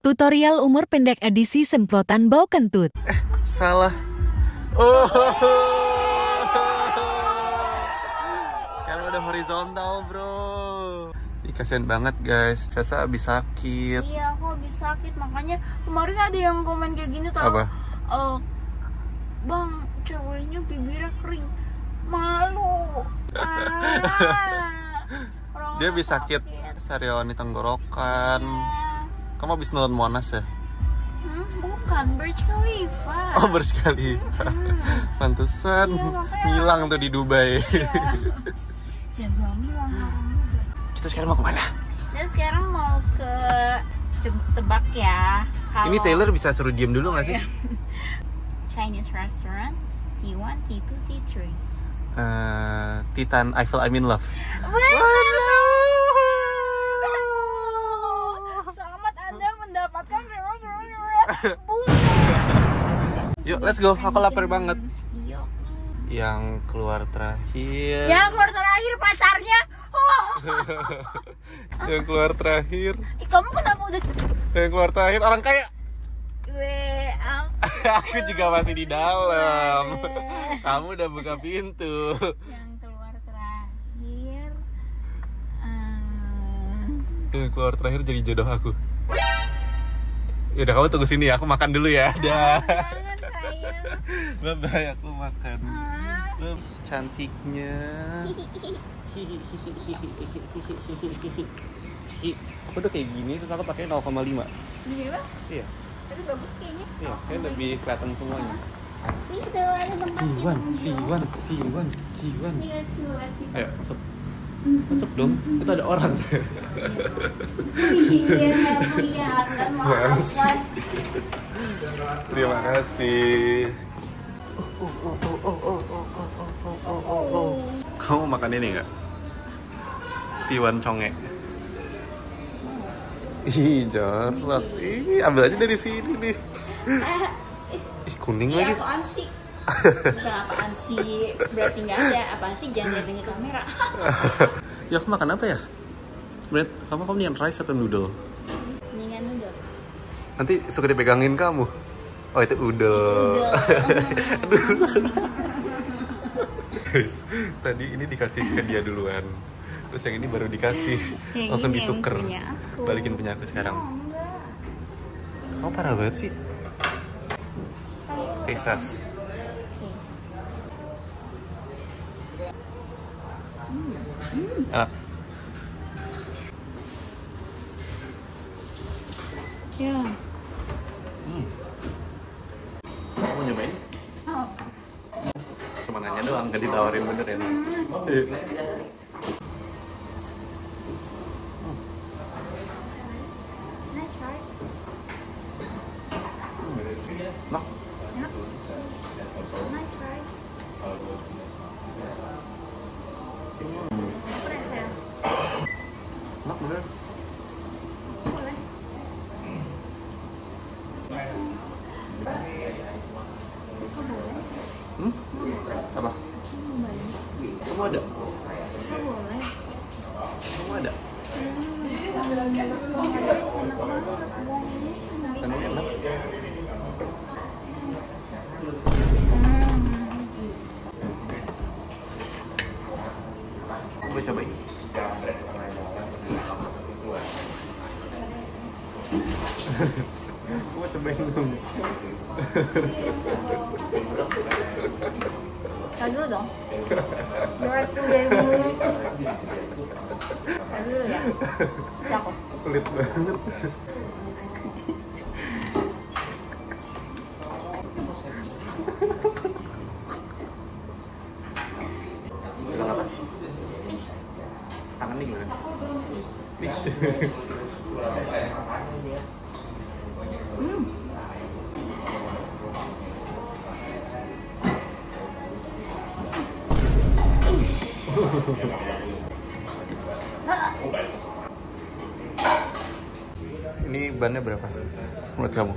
Tutorial umur pendek edisi semprotan bau kentut. Salah. Oh. Sekarang udah horizontal, bro. Ih, kasihan banget guys. Rasa abis sakit. Iya, aku habis sakit. Makanya kemarin ada yang komen kayak gini tau. Apa? Bang, ceweknya bibirnya kering. Malu. Dia habis sakit sariawan di tenggorokan. Iya. Kamu habis nonton Monas ya? Bukan, Burj Khalifa. Oh, Burj Khalifa. Pantesan Iya, makanya. ngilang tuh di Dubai. Iya. Jangan bilang orang juga. Kita sekarang mau kemana? Dan sekarang mau ke tebak ya. Ini Taylor bisa suruh diem dulu nggak sih? Chinese restaurant T1, T2, T3. Titan Eiffel I'm in love. Selamat Anda mendapatkan Yuk, let's go. Aku lapar banget. Yuk. Yang keluar terakhir. Yang keluar terakhir pacarnya. Oh. Yang keluar terakhir. Kamu kenapa udah? Yang keluar terakhir orang kaya. Aku Aku juga masih di dalam. Kamu udah buka pintu. yang keluar terakhir. Yang keluar terakhir jadi jodoh aku. Yaudah, kamu tunggu sini ya. Aku makan dulu ya. Dah. Jangan sayang. Bye-bye, aku makan. Cantiknya. Aku udah kayak gini, terus aku pakai 0,5. Gini apa? Iya, Tapi bagus kayaknya. iya, kayak lebih kelihatan semuanya. Ini udah ada tempat Tiwan. Iya, suat. Ayo, masuk. Masuk dong, itu ada orang. Iya, kelihatan. Maaf, Mas. Mas. Terima kasih. Kamu makan ini nggak? Tiwan conge. Ih, jorok. Ih, ambil aja dari sini nih. Ih, kuning Iya, lagi. apaan sih? Enggak, apaan sih? Berarti nggak ada. Apaan sih? Jangan lihat dengan kamera. Ya, aku makan apa ya? Brad, kamu nih rice atau noodle? Mendingan noodle. Nanti suka dipegangin kamu. Oh, itu udel. Guys, tadi ini dikasih ke dia duluan. Terus yang ini baru dikasih. Yang Langsung ini yang dituker. punya aku. Balikin punya aku sekarang. Oh, enggak. Kamu parah banget sih. Taste test. Enak. Ya. Kamu nyobain? Oh. Cuma nanya doang, gak ditawarin bener ya? Can I try? Enak. Ya. Can I try? Boleh, sayang? Enak bener. Boleh. Kok boleh? Apa? Kamu ada? Kok boleh? Kamu ada? Kan ini enak. Coba cobain. Coba cobain dong. Tahan dulu dong. Berat tuh dari mulut. Tahan dulu ya. Cakep. Pelit banget. Bilang apa? Tangan nih gimana? Fish. Ini bannya berapa menurut kamu?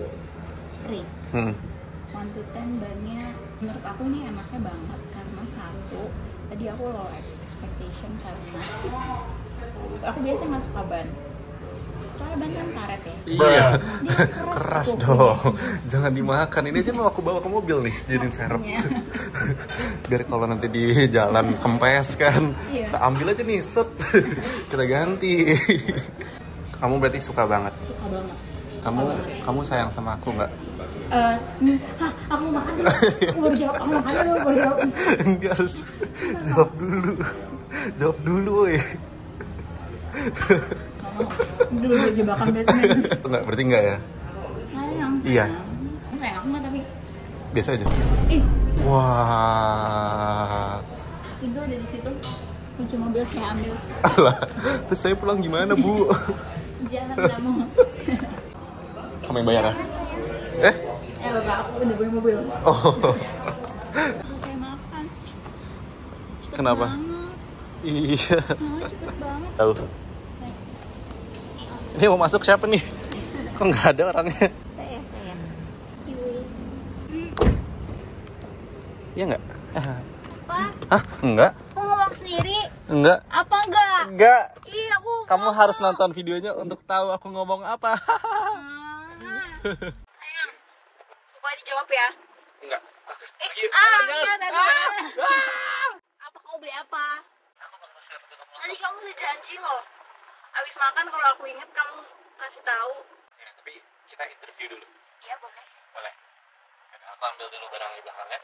3. 1 to 10 bannya menurut aku ini enaknya banget karena satu tadi aku low expectation karena aku biasa nggak suka ban Soalnya ban kan karet ya. Iya, Dia keras tuh. dong. Jangan dimakan. Ini aja mau aku bawa ke mobil nih, jadiin serep. Iya. Biar kalau nanti di jalan kempes kan, Iya. kita ambil aja nih, set. Kita ganti. Kamu berarti suka banget. Suka banget. Kamu sayang sama aku nggak? Aku makan dulu. Aku baru jawab, aku makan dulu, baru jawab. Enggak, harus jawab dulu. Jawab dulu, woi. Dulu jebakan Batman. Enggak, berarti enggak ya? Sayang. Iya. Sayang aku mah tapi. Biasa aja. Ih, Wah. itu ada di situ. Kunci mobil saya ambil. Alah, terus saya pulang gimana, Bu? Jangan kamu. Kamu yang bayar ya? Bapak aku udah beli mobil. Oh. Saya makan. Cepet Kenapa? banget. Iya. Cepet banget. Tahu. Ini mau masuk siapa nih? Kok nggak ada orangnya? Saya. Iya nggak? Apa? Hah? Enggak? Mau ngomong sendiri? Enggak? Apa enggak? Enggak. Ih, aku. Kamu harus nonton videonya untuk tahu aku ngomong apa. Sayang. Suka dijawab ya? Enggak. Iya tadi. Apa kamu beli apa? Tadi kamu udah janji loh. Abis makan kalau aku inget kamu kasih tahu. Ya, tapi kita interview dulu. Iya boleh. Boleh. Aku ambil dulu barang di belakangnya.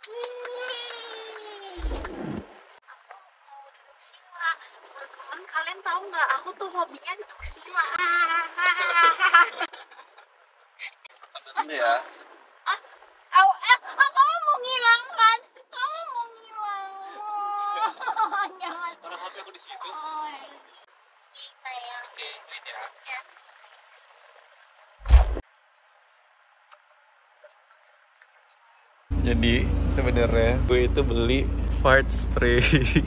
Aku mau duduk sila. Teman kalian tahu nggak? Aku tuh hobinya duduk sila. Ini ya. Kamu mau ngilang kan? Kamu mau ngilang. Jangan. Orang HP aku di situ. Oh, sayang. Oke, wait ya. Ya. Jadi sebenarnya gue itu beli fart spray.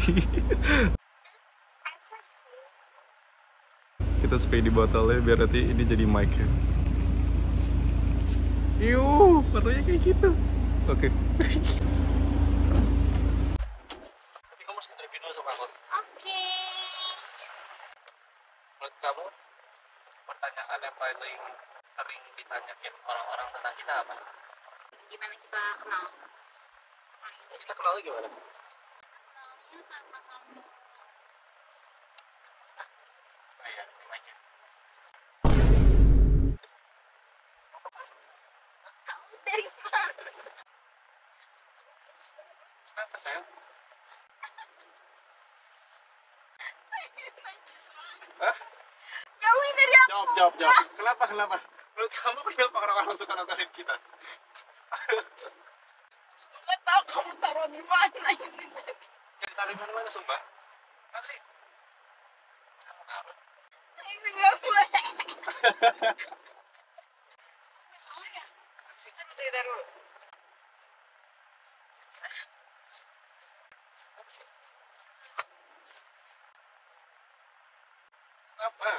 Kita spray di botolnya biar nanti ini jadi mic ya. Yuh, warnanya kayak gitu. Oke. Tapi kamu harus interview dulu sama aku. Oke. Menurut kamu pertanyaan yang paling sering ditanyain orang-orang tentang kita apa? Gimana kita kenal? Kita kenalnya gimana? Kenalnya karena kamu. Oh iya, ini aja. Kamu dari mana? Kenapa sayang? Najis banget. Hah? Jauhin dari aku. Jawab. Kenapa? Menurut kamu kenapa orang-orang suka nontonin kita? Gak tau kamu taruh di mana ini. Jadi taruh di mana-mana, sumpah. Kenapa sih? Kamu kenapa? Ini gak boleh. Gak salah ya? Kan udah ditaruh. Kenapa sih? Kenapa?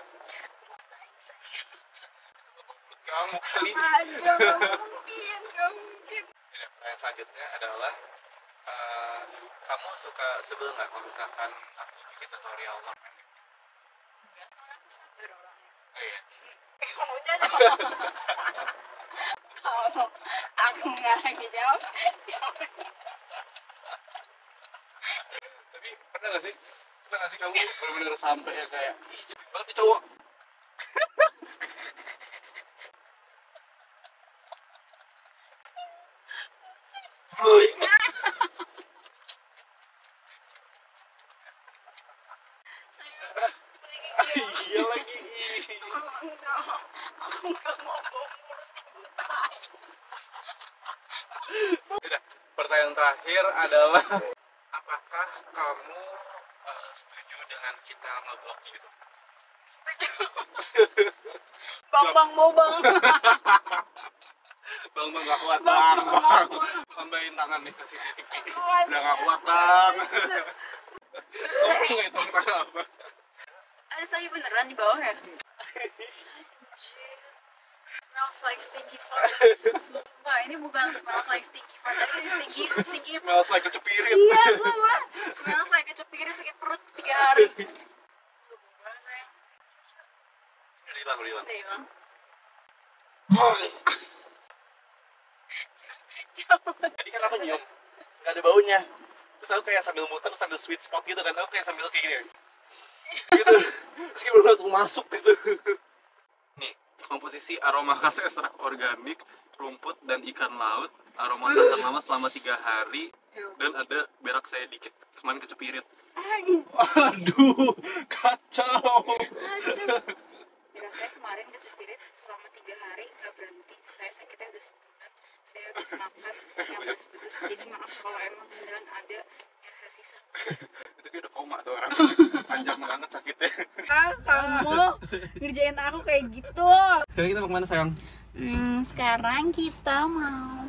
Kamu kali. Aduh, gak mungkin. Ini pertanyaan selanjutnya adalah kamu suka sebel nggak kalau misalkan aku bikin tutorial makan? Enggak, soalnya aku sabar orangnya. Oh iya. Udah dong. Kalau aku nggak lagi jawab. Tapi pernah nggak sih kamu benar-benar sampai ya kayak ih cepet banget nih cowok. Iya lagi. Aku nggak mau bawa mulutnya bertai. Udah, pertanyaan terakhir adalah apakah kamu setuju dengan kita nge-vlog di YouTube? Setuju. Bang bobang. Bang gak kuat bang. Tambahin tangan nih ke CCTV. Udah gak kuat bang. Kamu nggak itu kata apa? Ada tadi beneran di bawah ya? Smells like stinky fart. Sumpah, ini bukan smells like stinky fart, tapi stinky. Smells like kecepirit. Iya, semua. Smells like kecepirit sakit perut 3 hari. Coba banget sayang. Udah hilang, udah hilang. Udah hilang. Tadi kan aku nyium, nggak ada baunya. Terus aku kayak sambil muter, sambil sweet spot gitu kan. Aku kayak sambil kayak gini gitu. Terus kayak belum langsung masuk gitu. Nih, komposisi aroma khas ekstrak organik, rumput dan ikan laut. Aroma tahan lama selama 3 hari. Dan ada berak saya dikit, kemarin kecepirit. Aduh, kacau. Berak saya kemarin kecepirit selama 3 hari nggak berhenti. Saya sakitnya udah sebulan. Saya habis makan yang pedes-pedes. Jadi maaf kalau emang beneran ada yang saya sisa. Itu kayak udah koma tuh orang. Panjang banget sakitnya. Kamu ngerjain aku kayak gitu. Sekarang kita mau kemana sayang? Sekarang kita mau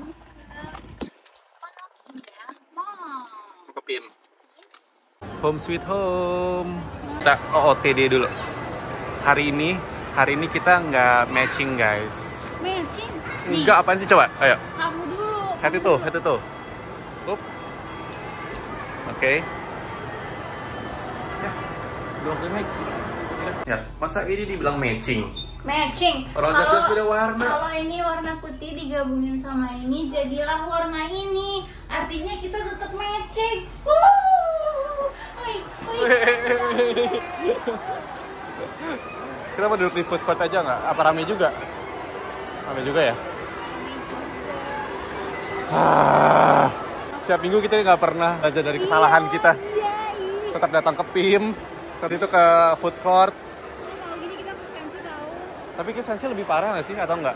ke mall. Ke PIM. Home sweet home. Kita OOTD dulu. Hari ini kita nggak matching guys. Matching? Nih, Enggak, apaan sih coba? Ayo. kamu dulu. Head to toe. Up. Oke. Ya. Dua kali matching. Ya, masa ini dibilang matching? Matching. Orang jas beda warna. Kalau ini warna putih digabungin sama ini jadilah warna ini. Artinya kita tetap matching. Kita mau duduk di food court aja nggak? Apa rame juga? Rame juga ya? Setiap minggu kita nggak pernah belajar dari kesalahan kita. Tetap datang ke PIM, tadi itu ke food court. Kalau gini kita sensi tahu. Tapi kesensi lebih parah nggak sih atau enggak?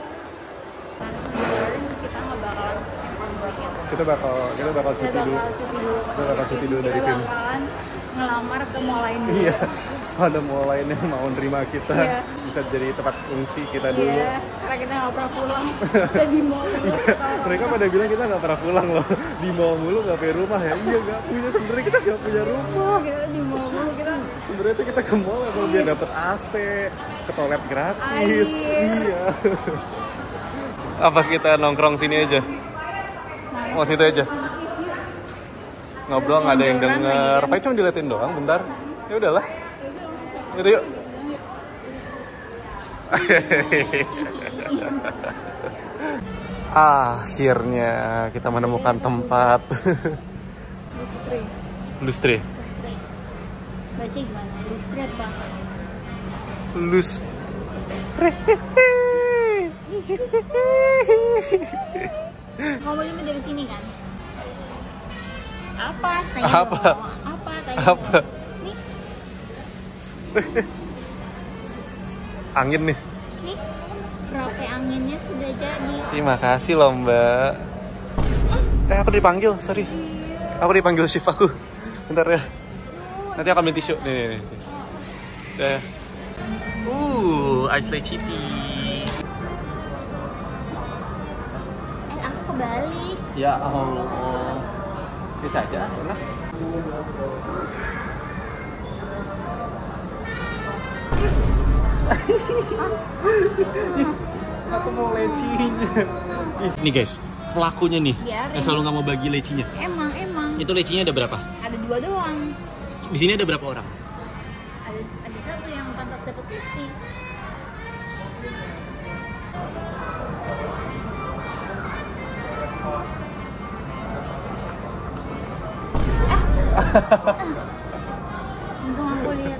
Kita nggak bakalan Kita bakal cuti dulu. Kita bakal cuti dulu dari PIM. bakalan ngelamar ke mall lain dulu. Iya. Ada mall lain yang mau nerima kita, Iya. bisa jadi tempat fungsi kita dulu. Iya, karena kita nggak pernah pulang. Kita di mall dulu. Mereka pada bilang kita nggak pernah pulang loh, di mall mulu nggak punya rumah ya. Iya nggak punya, sebenarnya kita nggak punya rumah. Kita di mall dulu kita. Sebenarnya tuh kita ke mall emang biar dapet AC, ke toilet gratis. Air. Iya. Apa kita nongkrong sini aja? Mau situ aja. Ngobrol nggak ada yang denger. Paling cuma diliatin doang, bentar. Ya udahlah. Yaudah yuk. Akhirnya kita menemukan tempat. Lustri. Baca gimana? Lustri apa? Kamu ini dari sini kan? Apa? Tanya Apa? dong. Apa? Tanya Apa? dong. Nih, Angin nih. nih. Frappe anginnya sudah jadi. Terima kasih loh Mbak. Aku dipanggil, sorry. Aku dipanggil shift aku. Bentar ya. Nanti aku ambil tisu. Nih. Udah. Ice leciti tea. Aku kebalik. Ya Allah. Bisa aja, enak. Aku mau lecinya. Nih guys, pelakunya nih. Biarin. Yang selalu nggak mau bagi lecinya. Emang. Itu lecinya ada berapa? Ada 2 doang. Di sini ada berapa orang? Ada 1 yang pantas dapat leci. Untung aku lihat.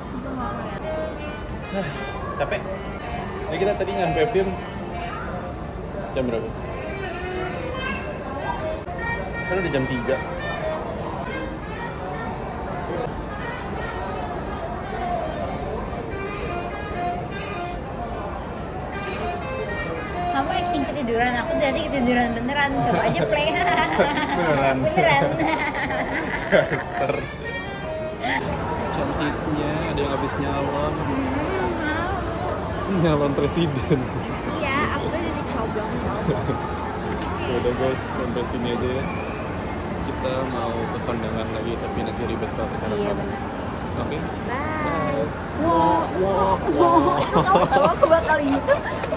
Capek. Jadi kita tadi nyampe PIM jam berapa? Sekarang udah jam 3. Kamu acting ketiduran, aku tadi ketiduran beneran. Coba aja play. Beneran. Beneran. Dasar. Cantiknya ada yang habis nyalon. Nyalon presiden. Iya, aku tadi dicoblos. Ya udah guys, sampai sini aja ya. Kita mau ke kondangan lagi tapi nanti ribet kalau kita Iya rekam. benar. Oke. Bye. Wow, itu kamu tahu aku bakal gitu.